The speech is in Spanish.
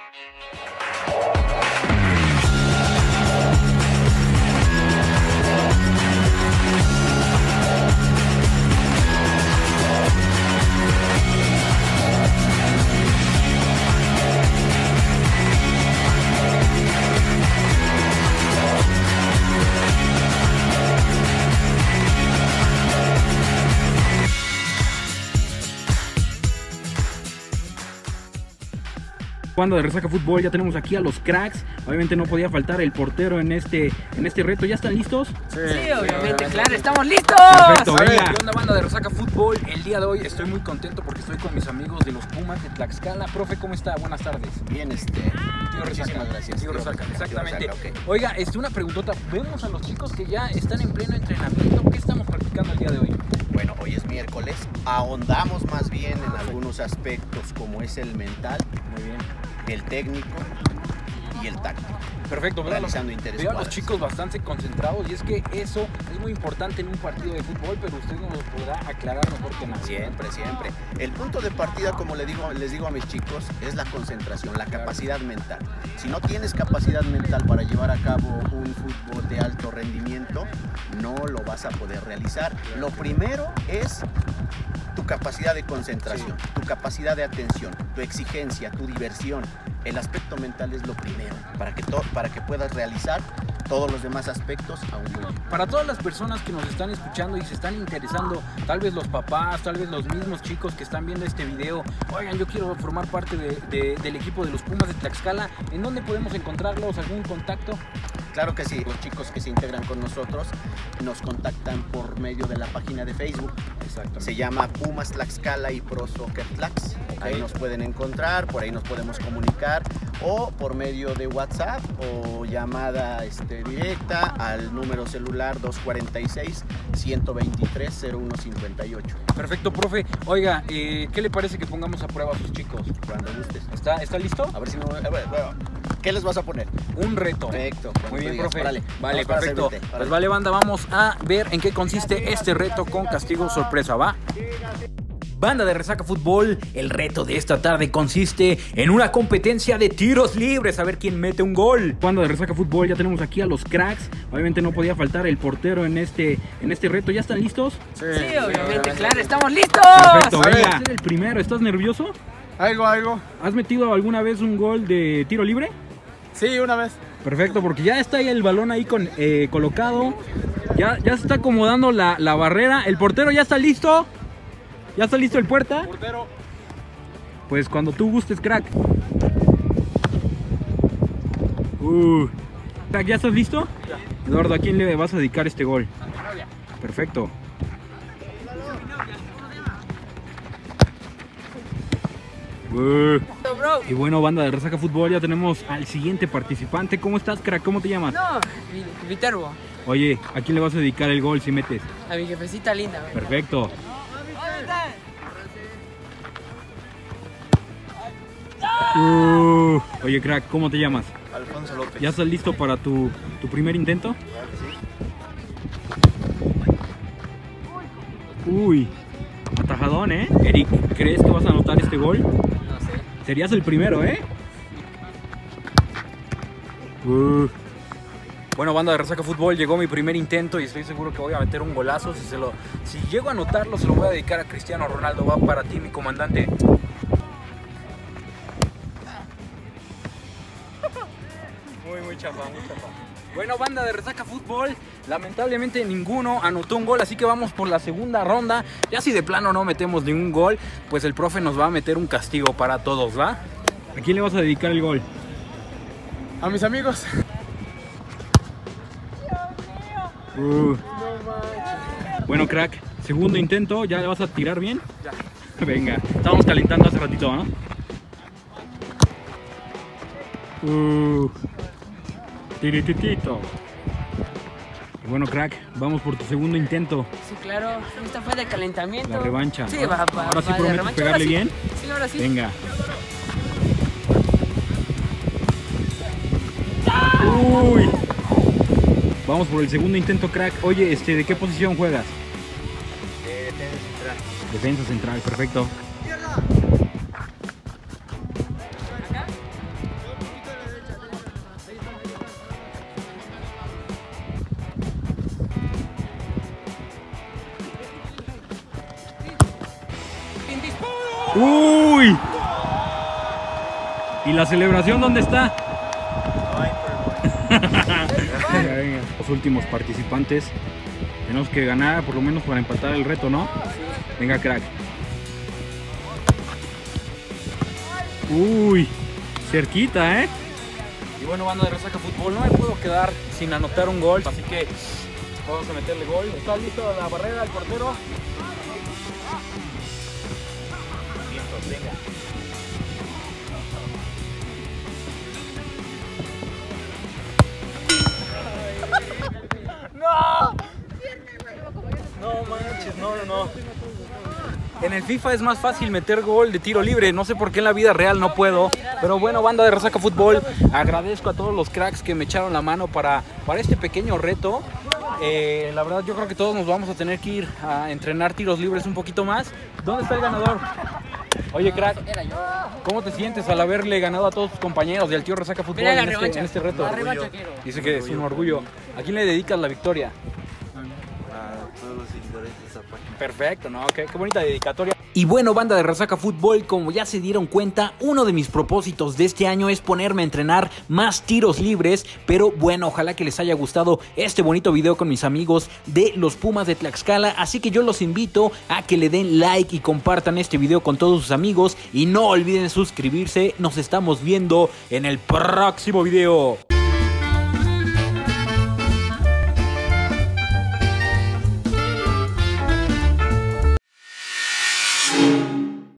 Cuando de Resaca Fútbol ya tenemos aquí a los cracks. Obviamente no podía faltar el portero en este reto. ¿Ya están listos? Sí, obviamente, claro, estamos listos. Perfecto, venga. ¿Qué onda, banda de Resaca Fútbol? El día de hoy estoy muy contento porque estoy con mis amigos de los Pumas de Tlaxcala. Profe, ¿cómo está? Buenas tardes. Bien, Tío Resaca. muchísimas gracias. Tío Resaca, exactamente. Tío Resaca, okay. Oiga, una preguntota. Vemos a los chicos que ya están en pleno entrenamiento. ¿Qué estamos practicando el día de hoy? Bueno, hoy es miércoles. Ahondamos más bien en algunos aspectos como es el mental, Muy bien. el técnico y el táctico. Perfecto, Realizando intereses veo a los cuadras. chicos bastante concentrados y es que eso es muy importante en un partido de fútbol, pero usted nos lo podrá aclarar mejor que nadie. Siempre, siempre. El punto de partida, como les digo a mis chicos, es la concentración, la capacidad mental. Si no tienes capacidad mental para llevar a cabo un fútbol de alto rendimiento, no lo vas a poder realizar. Lo primero es tu capacidad de concentración, tu capacidad de atención, tu exigencia, tu diversión. El aspecto mental es lo primero para que puedas realizar todos los demás aspectos a un buen nivel. Para todas las personas que nos están escuchando y se están interesando, tal vez los papás, tal vez los mismos chicos que están viendo este video, oigan, yo quiero formar parte del equipo de los Pumas de Tlaxcala, ¿en dónde podemos encontrarlos? ¿Algún contacto? Claro que sí, los chicos que se integran con nosotros nos contactan por medio de la página de Facebook. Exactamente. Se llama Pumas Tlaxcala y Pro Soccer Tlax. Ahí nos pueden encontrar, por ahí nos podemos comunicar o por medio de WhatsApp o llamada directa al número celular 246-123-0158. Perfecto, profe. Oiga, ¿qué le parece que pongamos a prueba a sus chicos? Cuando gustes. ¿Está listo? A ver si no... ¿Qué les vas a poner? Un reto. Perfecto. Muy bien, digas, profe. órale, Vale, vamos para perfecto. servirte, Pues órale. vale, banda, vamos a ver en qué consiste este reto con castigo sorpresa, ¿va? Banda de Resaca Fútbol, el reto de esta tarde consiste en una competencia de tiros libres, a ver quién mete un gol. Cuando de Resaca Fútbol ya tenemos aquí a los cracks. Obviamente no podía faltar el portero en este reto. ¿Ya están listos? Sí, obviamente, claro, estamos listos. Perfecto, A ver. venga. Ser el primero. ¿Estás nervioso? Algo. ¿Has metido alguna vez un gol de tiro libre? Sí, una vez. Perfecto, porque ya está ahí el balón ahí colocado. Ya se está acomodando la barrera. El portero ya está listo. ¿Ya está listo el puerta? Portero. Pues cuando tú gustes, crack. Crack, ¿ya estás listo? Ya. Eduardo, ¿a quién le vas a dedicar este gol? Perfecto. Y bueno, banda de Resaca Fútbol, ya tenemos al siguiente participante. ¿Cómo estás, crack? ¿Cómo te llamas? No, Viterbo, Oye, ¿a quién le vas a dedicar el gol si metes? a mi jefecita linda. Perfecto. Oye, crack, ¿cómo te llamas? Alfonso López. ¿Ya estás listo para tu primer intento? Uy, atajadón, ¿eh? Eric, ¿crees que vas a anotar este gol? No sé. Serías el primero, ¿eh? Bueno, banda de Resaca Fútbol, llegó mi primer intento y estoy seguro que voy a meter un golazo. Si llego a anotarlo, se lo voy a dedicar a Cristiano Ronaldo. Va para ti, mi comandante. Muy chapa. Bueno, banda de Resaca Fútbol, lamentablemente ninguno anotó un gol, así que vamos por la segunda ronda. Ya si de plano no metemos ningún gol, pues el profe nos va a meter un castigo para todos, ¿va? ¿A quién le vas a dedicar el gol? A mis amigos. Bueno, crack, segundo intento, ¿ya le vas a tirar bien? Ya. Venga, estábamos calentando hace ratito, ¿no? Tirititito. Y bueno, crack, vamos por tu segundo intento. Sí, claro, esta fue de calentamiento. La revancha. Sí, Ahora sí de prometes revancha, pegarle ahora sí. bien. Sí, ahora sí. Venga. Uy. Vamos por el segundo intento, crack. Oye, ¿de qué posición juegas? Defensa central. Defensa central, perfecto. ¿Y la celebración dónde está? Ay, Venga, venga. Los últimos participantes. Tenemos que ganar por lo menos para empatar el reto, ¿no? Venga, crack. Uy, cerquita, ¿eh? Y bueno, banda de Resaca Fútbol, no me puedo quedar sin anotar un gol, así que vamos a meterle gol. ¿Está listo la barrera, el portero? vientos, venga. No manches, no. En el FIFA es más fácil meter gol de tiro libre, no sé por qué en la vida real no puedo. Pero bueno, banda de Resaca Fútbol, agradezco a todos los cracks que me echaron la mano para este pequeño reto. La verdad yo creo que todos nos vamos a tener que ir a entrenar tiros libres un poquito más. ¿Dónde está el ganador? Oye, crack, Era yo. ¿cómo te sientes al haberle ganado a todos tus compañeros del tío Resaca Fútbol Mira la en revancha. este reto? La revancha quiero. Dice que es un orgullo. ¿A quién le dedicas la victoria? A todos los seguidores de esa página. Perfecto, ¿no? Qué bonita dedicatoria. Y bueno, banda de Resaca Fútbol, como ya se dieron cuenta, uno de mis propósitos de este año es ponerme a entrenar más tiros libres. Pero bueno, ojalá que les haya gustado este bonito video con mis amigos de los Pumas de Tlaxcala. Así que yo los invito a que le den like y compartan este video con todos sus amigos. Y no olviden suscribirse. Nos estamos viendo en el próximo video.